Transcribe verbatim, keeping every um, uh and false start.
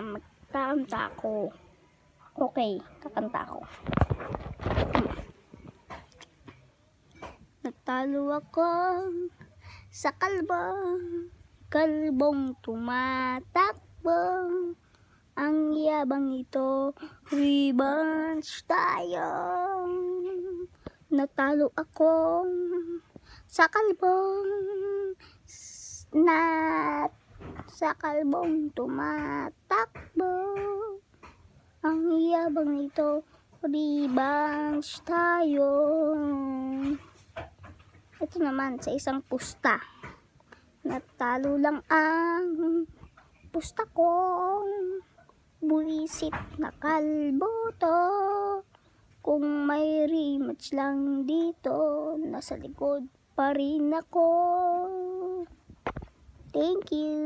magkakanta ako. Okay, kakanta ako. Natalo ako sa kalbong, kalbong tumatakbo. Ang yabang ito, revenge tayo. Natalo ako sa kalbong, nat sa kalbong tumatakbo. Ang yabang ito, revenge tayo. Ito naman sa isang pusta. Natalo lang ang pusta ko. Bulisit na kalbo to. Kung may rematch lang dito, nasa likod pa rin ako. Thank you.